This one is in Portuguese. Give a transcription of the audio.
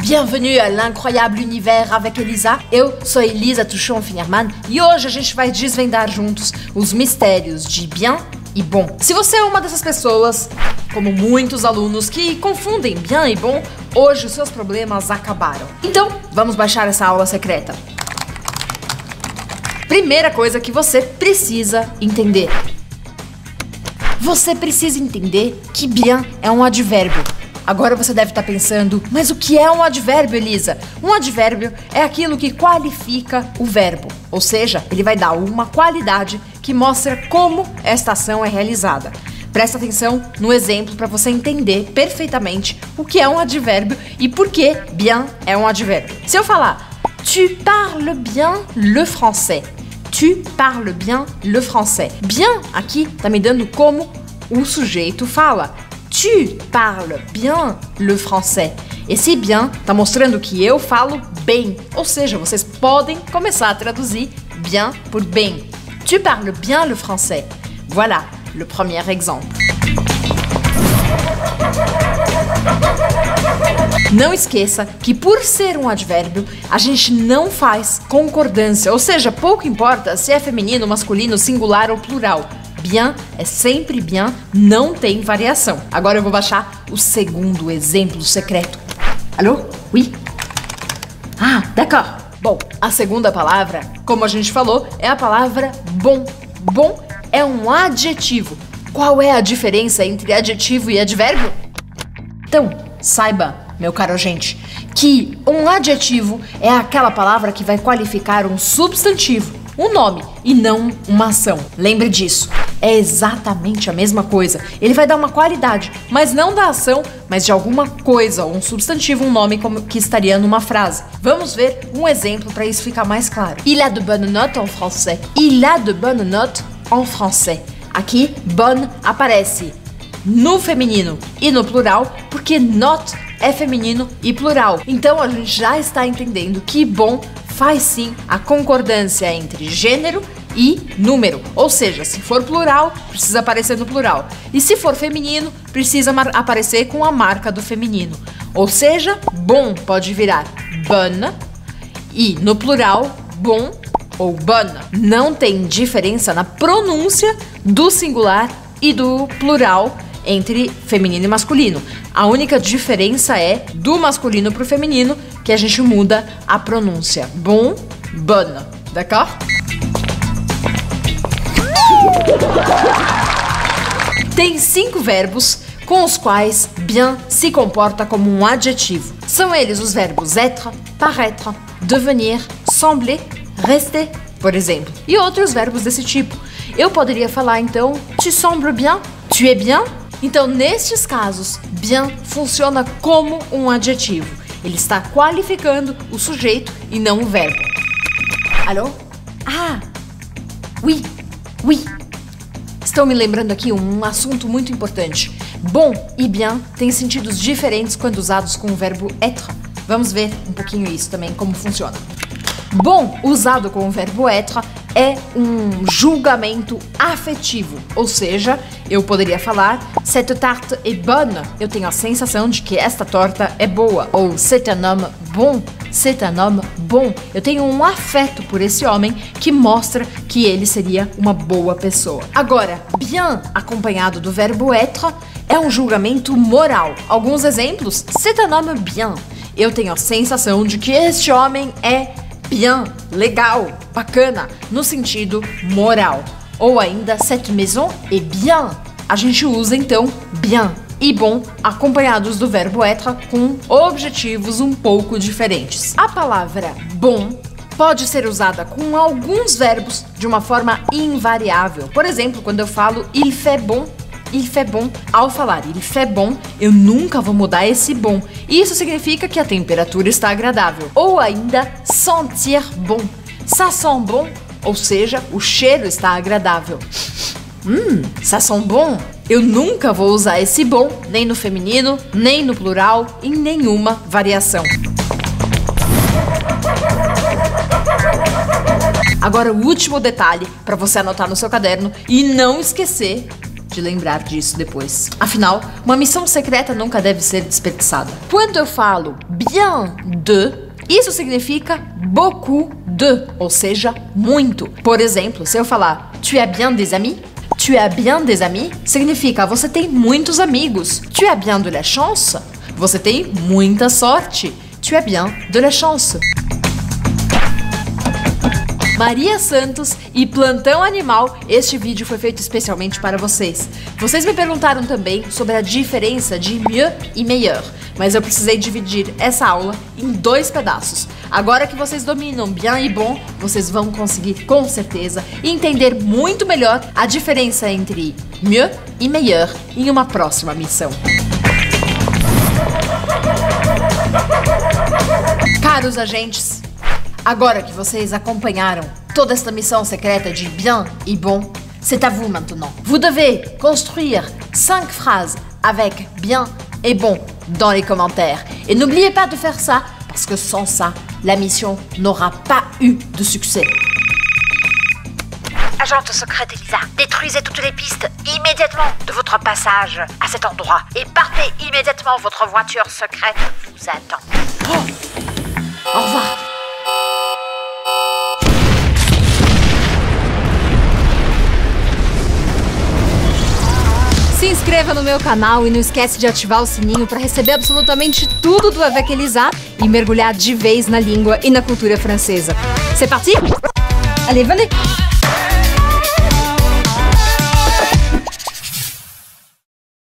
Bienvenue à l'incroyable univers avec Elisa. Eu sou Elisa Tuchon-Finherman e hoje a gente vai desvendar juntos os mistérios de bien e bon. Se você é uma dessas pessoas, como muitos alunos que confundem bien e bon, hoje os seus problemas acabaram. Então, vamos baixar essa aula secreta. Primeira coisa que você precisa entender. Você precisa entender que bien é um advérbio. Agora você deve estar pensando, mas o que é um advérbio, Elisa? Um advérbio é aquilo que qualifica o verbo, ou seja, ele vai dar uma qualidade que mostra como esta ação é realizada. Presta atenção no exemplo para você entender perfeitamente o que é um advérbio e por que bien é um advérbio. Se eu falar, tu parles bien le français. Tu parles bien le français. Bien aqui tá me dando como o sujeito fala. Tu parles bien le français. Esse bien tá mostrando que eu falo bem. Ou seja, vocês podem começar a traduzir bien por bem. Tu parles bien le français. Voilà le premier exemple. Não esqueça que por ser um advérbio, a gente não faz concordância. Ou seja, pouco importa se é feminino, masculino, singular ou plural. Bien é sempre bien, não tem variação. Agora eu vou baixar o segundo exemplo secreto. Alô? Oui? Ah, d'accord. Bom, a segunda palavra, como a gente falou, é a palavra bon. Bon é um adjetivo. Qual é a diferença entre adjetivo e advérbio? Então, saiba, meu caro agente, que um adjetivo é aquela palavra que vai qualificar um substantivo, um nome, e não uma ação. Lembre disso. É exatamente a mesma coisa. Ele vai dar uma qualidade, mas não da ação, mas de alguma coisa, ou um substantivo, um nome como que estaria numa frase. Vamos ver um exemplo para isso ficar mais claro. Il a de bonnes notes en français. Il a de bonnes notes en français. Aqui, bonne aparece no feminino e no plural, porque note é feminino e plural. Então a gente já está entendendo que bon faz sim a concordância entre gênero e número. Ou seja, se for plural, precisa aparecer no plural. E se for feminino, precisa aparecer com a marca do feminino. Ou seja, bon pode virar bonne e no plural, bon ou bonne. Não tem diferença na pronúncia do singular e do plural entre feminino e masculino. A única diferença é do masculino para o feminino, que a gente muda a pronúncia. Bon, bonne. D'accord? Tem 5 verbos com os quais bien se comporta como um adjetivo. São eles os verbos être, paraître, devenir, sembler, rester, por exemplo. E outros verbos desse tipo. Eu poderia falar então, tu sembles bien, tu es bien. Então, nestes casos, bien funciona como um adjetivo. Ele está qualificando o sujeito e não o verbo. Alô? Ah! Oui, oui. Estou me lembrando aqui um assunto muito importante. Bon e bien têm sentidos diferentes quando usados com o verbo être. Vamos ver um pouquinho isso também, como funciona. Bon, usado com o verbo être, é um julgamento afetivo. Ou seja, eu poderia falar cette tarte est bonne. Eu tenho a sensação de que esta torta é boa. Ou c'est un homme bon. C'est un homme bon. Eu tenho um afeto por esse homem que mostra que ele seria uma boa pessoa. Agora, bien acompanhado do verbo être é um julgamento moral. Alguns exemplos. C'est un homme bien. Eu tenho a sensação de que este homem é bien, legal, bacana, no sentido moral. Ou ainda, cette maison est bien. A gente usa então bien e bon acompanhados do verbo être com objetivos um pouco diferentes. A palavra bon pode ser usada com alguns verbos de uma forma invariável. Por exemplo, quando eu falo il fait bon, ao falar il fait bon, eu nunca vou mudar esse bon. Isso significa que a temperatura está agradável. Ou ainda sentir bon. Ça sent bon, ou seja, o cheiro está agradável. Ça sent bon. Eu nunca vou usar esse bon, nem no feminino, nem no plural, em nenhuma variação. Agora o último detalhe para você anotar no seu caderno e não esquecer de lembrar disso depois. Afinal, uma missão secreta nunca deve ser desperdiçada. Quando eu falo bien de, isso significa beaucoup de, ou seja, muito. Por exemplo, se eu falar tu as bien des amis? Tu as bien des amis? Significa você tem muitos amigos. Tu as bien de la chance? Você tem muita sorte. Tu as bien de la chance. Maria Santos e Plantão Animal, este vídeo foi feito especialmente para vocês. Vocês me perguntaram também sobre a diferença de mieux e meilleur, mas eu precisei dividir essa aula em 2 pedaços. Agora que vocês dominam bien e bon, vocês vão conseguir com certeza entender muito melhor a diferença entre mieux e meilleur em uma próxima missão. Caros agentes, agora que vocês acompanharam toda esta missão secrète de bien et bon, c'est à vous maintenant. Vous devez construire 5 phrases avec bien et bon dans les commentaires. Et n'oubliez pas de faire ça, parce que sans ça, la mission n'aura pas eu de succès. Agente secrète Elisa, détruisez toutes les pistes immédiatement de votre passage à cet endroit et partez immédiatement, votre voiture secrète vous attend. Oh. Au revoir. Se inscreva no meu canal e não esquece de ativar o sininho para receber absolutamente tudo do Avec Elisa e mergulhar de vez na língua e na cultura francesa. C'est parti? Allez, venez!